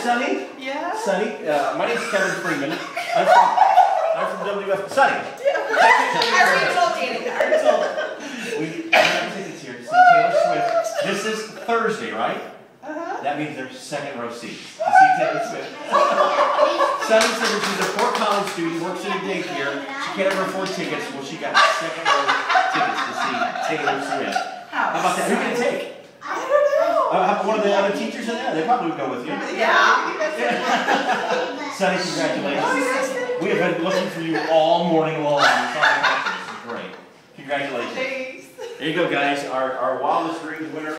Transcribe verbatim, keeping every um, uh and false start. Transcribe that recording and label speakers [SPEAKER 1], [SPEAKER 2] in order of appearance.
[SPEAKER 1] Sunny?
[SPEAKER 2] Yeah?
[SPEAKER 1] Sunny, uh, my name's Kevin Freeman. I'm from, I'm from W F. Sunny.
[SPEAKER 2] I already told Danica. I already told her.
[SPEAKER 1] We have tickets here to see Taylor Swift. This is Thursday, right?
[SPEAKER 2] Uh-huh.
[SPEAKER 1] That means there's second row seats to see Taylor Swift. Sunny said that she's a Fort Collins student, works in a daycare. She can't ever afford tickets. Well, she got second row tickets to see Taylor Swift. How about that? Who can take?
[SPEAKER 2] I don't know.
[SPEAKER 1] Uh, one of the other teachers in there? They probably would go with you.
[SPEAKER 2] Yeah.
[SPEAKER 1] Sunny, congratulations. We have been looking for you all morning long. This is great. Congratulations.
[SPEAKER 2] Thanks.
[SPEAKER 1] There you go, guys. Our, our wildest dreams winner.